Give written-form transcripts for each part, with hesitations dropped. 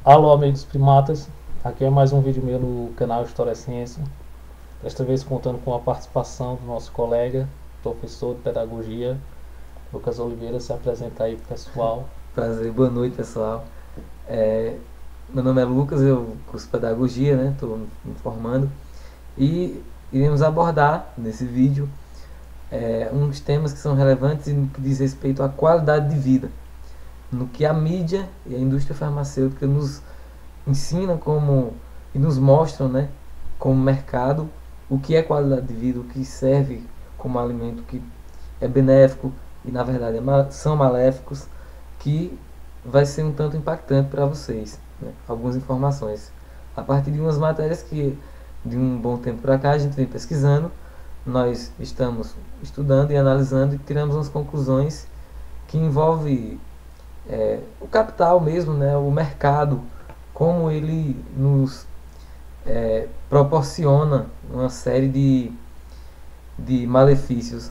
Alô, amigos primatas, aqui é mais um vídeo meu no canal História Ciência. Desta vez contando com a participação do nosso colega, professor de pedagogia, Lucas Oliveira. Se apresenta aí pro pessoal. Prazer, boa noite pessoal. É, Meu nome é Lucas, eu curso pedagogia, né? Estou me formando e iremos abordar nesse vídeo uns temas que são relevantes no que diz respeito à qualidade de vida, no que a mídia e a indústria farmacêutica nos ensinam como e nos mostram, né? Como mercado, o que é qualidade de vida, o que serve como alimento, que é benéfico e na verdade são maléficos, que vai ser um tanto impactante para vocês, né? Algumas informações a partir de umas matérias que de um bom tempo para cá a gente vem pesquisando, nós estamos estudando e analisando e tiramos umas conclusões que envolve o capital mesmo, né? O mercado, como ele nos proporciona uma série de malefícios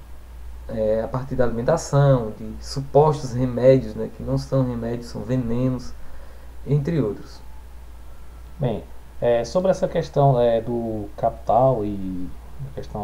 a partir da alimentação, de supostos remédios, né, que não são remédios, são venenos, entre outros. Bem, sobre essa questão do capital e a questão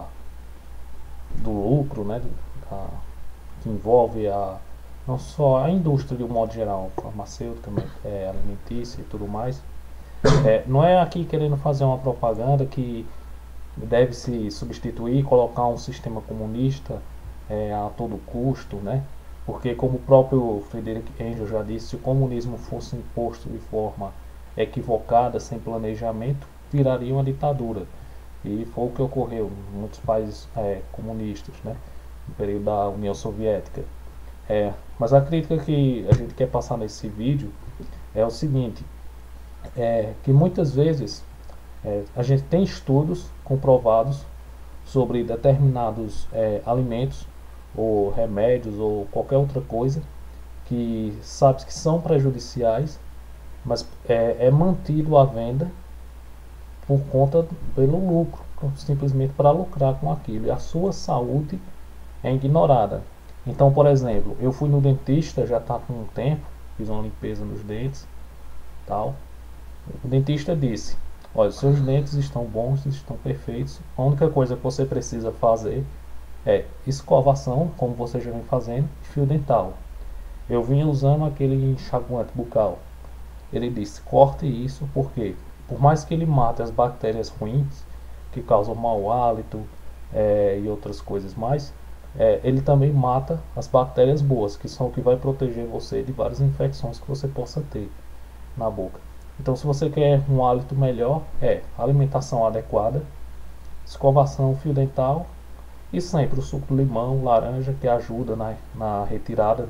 do lucro, né, que envolve não só a indústria de um modo geral, farmacêutica, alimentícia e tudo mais. Não é aqui querendo fazer uma propaganda que deve se substituir e colocar um sistema comunista a todo custo, né? Porque, como o próprio Friedrich Engels já disse, se o comunismo fosse imposto de forma equivocada, sem planejamento, viraria uma ditadura. E foi o que ocorreu em muitos países comunistas, né? No período da União Soviética. Mas a crítica que a gente quer passar nesse vídeo é o seguinte: que muitas vezes a gente tem estudos comprovados sobre determinados alimentos ou remédios ou qualquer outra coisa que sabe que são prejudiciais, mas é mantido à venda por conta pelo lucro, simplesmente para lucrar com aquilo, e a sua saúde é ignorada. Então, por exemplo, eu fui no dentista já está com um tempo, fiz uma limpeza nos dentes, tal. O dentista disse: olha, seus dentes estão bons, estão perfeitos. A única coisa que você precisa fazer é escovação, como você já vem fazendo, e fio dental. Eu vinha usando aquele enxaguante bucal. Ele disse: corte isso, porque por mais que ele mate as bactérias ruins, que causam mau hálito e outras coisas mais, ele também mata as bactérias boas, que são o que vai proteger você de várias infecções que você possa ter na boca. Então, se você quer um hálito melhor, alimentação adequada, escovação, fio dental e sempre o suco de limão, laranja, que ajuda na retirada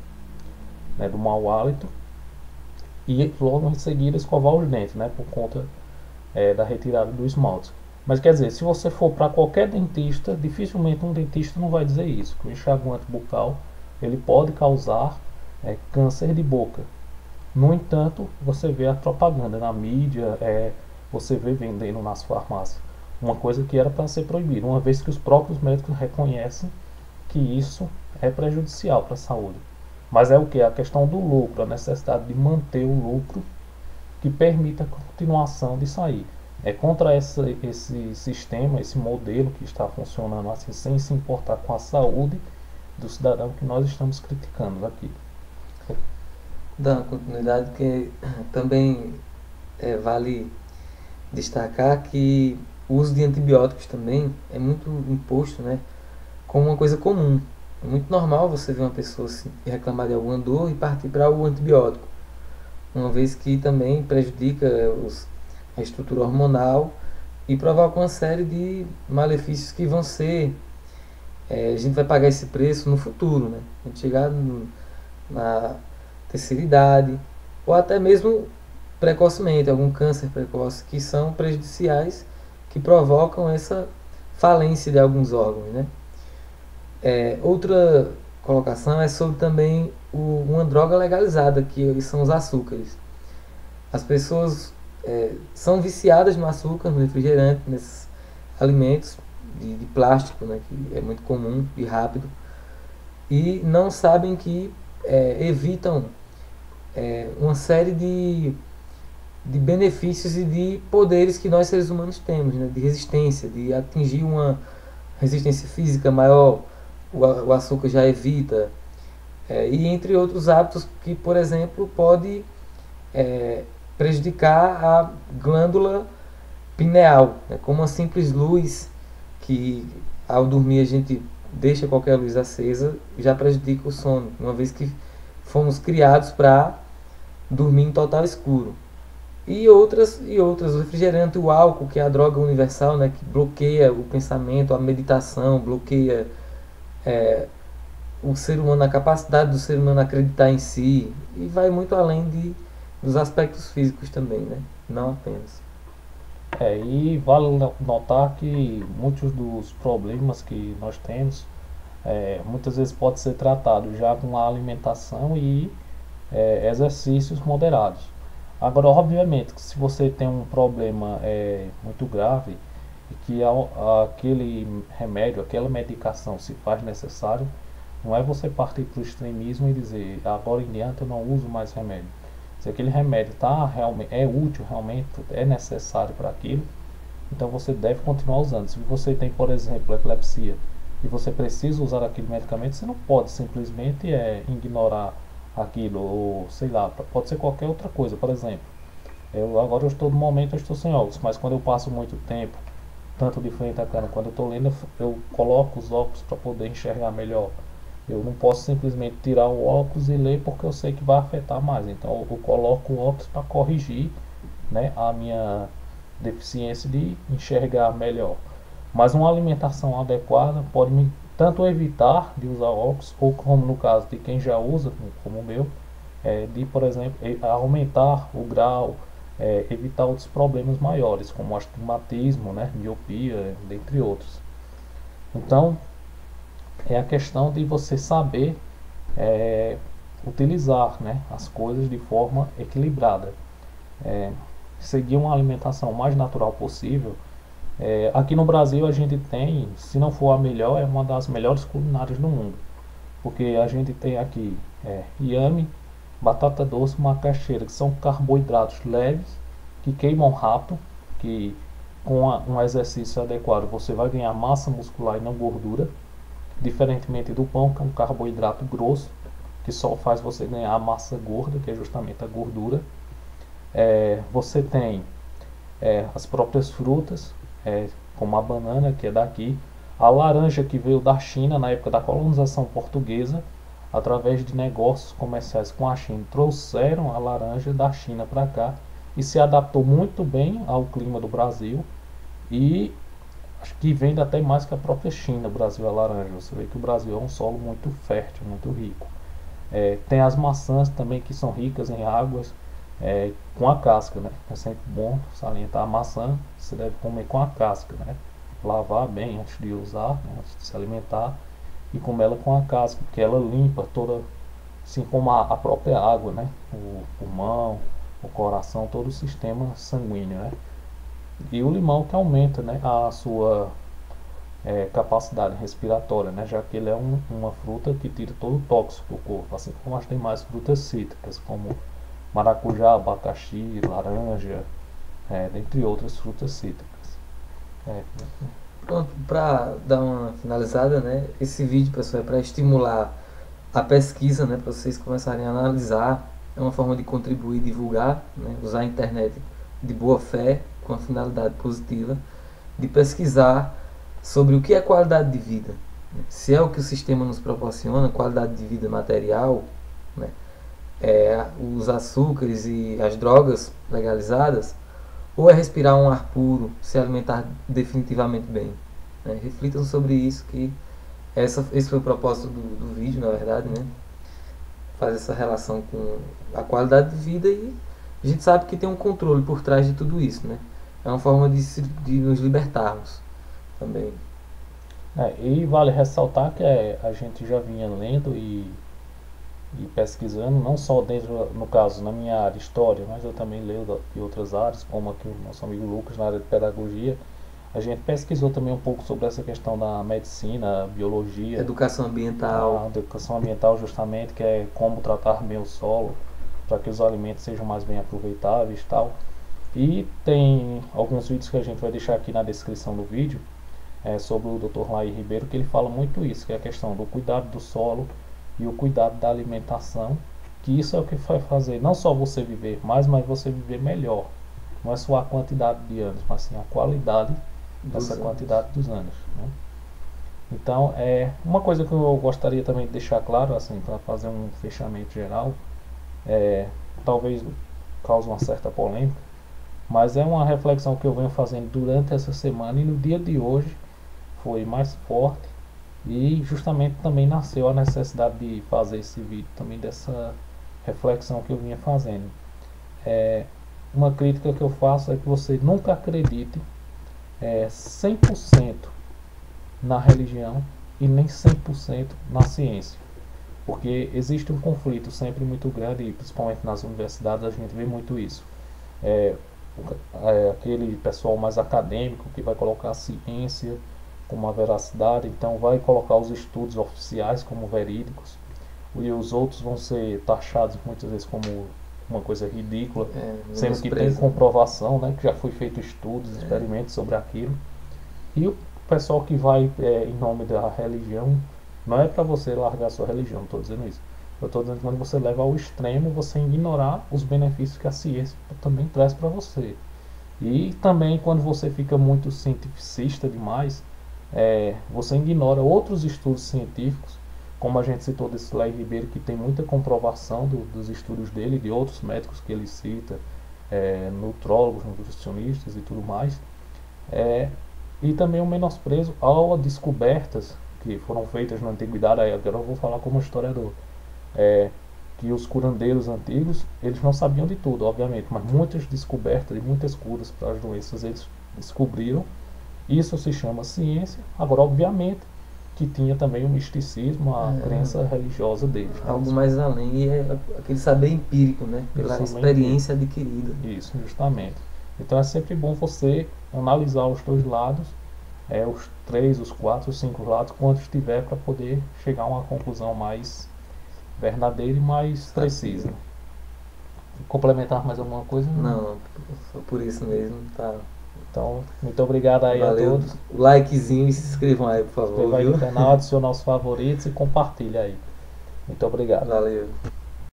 do mau hálito, e logo em seguida escovar os dentes, né, por conta da retirada do esmalte. Mas quer dizer, se você for para qualquer dentista, dificilmente um dentista não vai dizer isso, que o enxaguante bucal ele pode causar câncer de boca. No entanto, você vê a propaganda na mídia, você vê vendendo nas farmácias. Uma coisa que era para ser proibida, uma vez que os próprios médicos reconhecem que isso é prejudicial para a saúde. Mas é o que? A questão do lucro, a necessidade de manter o lucro que permita a continuação disso aí. É contra esse sistema, esse modelo que está funcionando assim, sem se importar com a saúde do cidadão, que nós estamos criticando aqui. Dando continuidade, que também vale destacar que o uso de antibióticos também é muito imposto, né, como uma coisa comum. É muito normal você ver uma pessoa reclamar de alguma dor e partir para o antibiótico, uma vez que também prejudica a estrutura hormonal e provoca uma série de malefícios que vão ser. A gente vai pagar esse preço no futuro, né? A gente chegar na terceira idade, ou até mesmo precocemente, algum câncer precoce, que são prejudiciais, que provocam essa falência de alguns órgãos, né? Outra colocação é sobre também uma droga legalizada, que são os açúcares. As pessoas são viciadas no açúcar, no refrigerante, nesses alimentos de plástico, né, que é muito comum e rápido, e não sabem que evitam uma série de benefícios e de poderes que nós seres humanos temos, né? De resistência, de atingir uma resistência física maior, o açúcar já evita, e entre outros hábitos que, por exemplo, pode é, prejudicar a glândula pineal, né? Como uma simples luz que ao dormir a gente deixa qualquer luz acesa, já prejudica o sono, uma vez que fomos criados para dormir em total escuro. E outras, o refrigerante, o álcool, que é a droga universal, né, que bloqueia o pensamento, a meditação, bloqueia o ser humano, a capacidade do ser humano acreditar em si, e vai muito além dos aspectos físicos também, né? Não apenas. E vale notar que muitos dos problemas que nós temos, muitas vezes pode ser tratado já com a alimentação e exercícios moderados. Agora, obviamente, que se você tem um problema muito grave e que aquele remédio, aquela medicação se faz necessário, não é você partir para o extremismo e dizer agora em diante eu não uso mais remédio. Se aquele remédio realmente, é útil, realmente é necessário para aquilo, então você deve continuar usando. Se você tem, por exemplo, epilepsia e você precisa usar aquele medicamento, você não pode simplesmente ignorar aquilo, ou sei lá, pode ser qualquer outra coisa. Por exemplo, agora eu estou no momento, eu estou sem óculos, mas quando eu passo muito tempo, tanto de frente à câmera, quando eu estou lendo, eu coloco os óculos para poder enxergar melhor. Eu não posso simplesmente tirar o óculos e ler porque eu sei que vai afetar mais. Então eu coloco o óculos para corrigir, né, a minha deficiência de enxergar melhor. Mas uma alimentação adequada pode me tanto evitar de usar óculos, ou como no caso de quem já usa, como o meu, de, por exemplo, aumentar o grau, evitar outros problemas maiores, como astigmatismo, né, miopia, dentre outros. Então, é a questão de você saber é, utilizar, né, as coisas de forma equilibrada. É, seguir uma alimentação mais natural possível. Aqui no Brasil a gente tem, se não for a melhor, é uma das melhores culinárias do mundo. Porque a gente tem aqui inhame, batata doce, macaxeira, que são carboidratos leves, que queimam rápido, que com um exercício adequado você vai ganhar massa muscular e não gordura. Diferentemente do pão, que é um carboidrato grosso, que só faz você ganhar a massa gorda, que é justamente a gordura. Você tem as próprias frutas, como a banana, que é daqui, a laranja, que veio da China na época da colonização portuguesa, através de negócios comerciais com a China, trouxeram a laranja da China para cá e se adaptou muito bem ao clima do Brasil, e acho que vende até mais que a própria China, o Brasil, a laranja. Você vê que o Brasil é um solo muito fértil, muito rico. Tem as maçãs também, que são ricas em águas, com a casca, né? É sempre bom salientar a maçã, você deve comer com a casca, né? Lavar bem antes de usar, né? Antes de se alimentar, e comer ela com a casca, porque ela limpa toda, assim como a própria água, né? O pulmão, o coração, todo o sistema sanguíneo, né? E o limão, que aumenta, né, a sua capacidade respiratória, né, já que ele é uma fruta que tira todo o tóxico do corpo, assim como as demais frutas cítricas, como maracujá, abacaxi, laranja, dentre outras frutas cítricas. É, Pronto, para dar uma finalizada, né? Esse vídeo, pessoal, é para estimular a pesquisa, né? Para vocês começarem a analisar. É uma forma de contribuir, divulgar, né? Usar a internet de boa fé, com a finalidade positiva, de pesquisar sobre o que é qualidade de vida. Se é o que o sistema nos proporciona, qualidade de vida material, né? Os açúcares e as drogas legalizadas, ou é respirar um ar puro, se alimentar definitivamente bem. Né? Reflitam sobre isso, que esse foi o propósito do vídeo, na verdade, né? Fazer essa relação com a qualidade de vida, e a gente sabe que tem um controle por trás de tudo isso, né? É uma forma de nos libertarmos também. e vale ressaltar que a gente já vinha lendo e pesquisando, não só dentro, no caso, na minha área, história, mas eu também leio de outras áreas, como aqui o nosso amigo Lucas, na área de pedagogia. A gente pesquisou também um pouco sobre essa questão da medicina, biologia, Educação a ambiental. educação ambiental, justamente, que é como tratar bem o solo. para que os alimentos sejam mais bem aproveitáveis e tal. E tem alguns vídeos que a gente vai deixar aqui na descrição do vídeo, sobre o Dr. Laí Ribeiro, que ele fala muito isso, que é a questão do cuidado do solo e o cuidado da alimentação, que isso é o que vai fazer não só você viver mais, mas você viver melhor. Não é só a quantidade de anos, mas sim a qualidade dessa quantidade dos anos, né? Então, uma coisa que eu gostaria também de deixar claro, assim, para fazer um fechamento geral, talvez cause uma certa polêmica, mas é uma reflexão que eu venho fazendo durante essa semana e no dia de hoje foi mais forte, e justamente também nasceu a necessidade de fazer esse vídeo também, dessa reflexão que eu vinha fazendo. Uma crítica que eu faço é que você nunca acredite 100% na religião e nem 100% na ciência, porque existe um conflito sempre muito grande, e principalmente nas universidades a gente vê muito isso. Aquele pessoal mais acadêmico que vai colocar a ciência como a veracidade, então vai colocar os estudos oficiais como verídicos, e os outros vão ser taxados muitas vezes como uma coisa ridícula, sendo que tem comprovação, né, que já foi feito estudos, experimentos sobre aquilo. E o pessoal que vai em nome da religião, não é para você largar a sua religião, não estou dizendo isso. Eu estou dizendo que quando você leva ao extremo, você ignorar os benefícios que a ciência também traz para você. E também quando você fica muito cientificista demais, você ignora outros estudos científicos, como a gente citou desse Laí Ribeiro, que tem muita comprovação dos estudos dele, de outros médicos que ele cita, nutrólogos, nutricionistas e tudo mais. E também o menosprezo a descobertas que foram feitas na antiguidade. Aí agora eu vou falar como historiador, que os curandeiros antigos, eles não sabiam de tudo, obviamente, mas muitas descobertas e muitas curas para as doenças eles descobriram. Isso se chama ciência. Agora, obviamente, que tinha também o misticismo, a crença religiosa deles, né? Algo mais além, e é aquele saber empírico, né? Pela experiência adquirida. Isso, justamente. Então é sempre bom você analisar os dois lados, os 3, os 4, os 5 lados, quantos tiver, para poder chegar a uma conclusão mais verdadeira e mais precisa. Complementar mais alguma coisa? Não, só por isso mesmo, tá. Então, muito obrigado aí. Valeu. A todos. Likezinho e se inscrevam aí, por favor. Inscreva aí no canal, adicione aos favoritos e compartilha aí. Muito obrigado. Valeu.